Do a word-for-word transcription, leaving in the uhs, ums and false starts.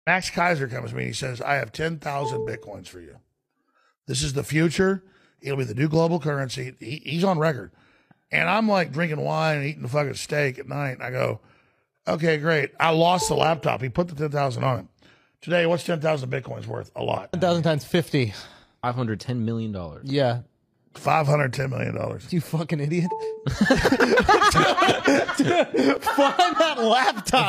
Max Keiser comes to me and he says, I have ten thousand Bitcoins for you. This is the future. It'll be the new global currency. He, he's on record. And I'm like drinking wine and eating a fucking steak at night. And I go, okay, great. I lost the laptop. He put the ten thousand on it. Today, what's ten thousand Bitcoins worth? A lot. ten thousand times fifty. five hundred ten million dollars. Yeah. five hundred ten million dollars. You fucking idiot. Find that laptop.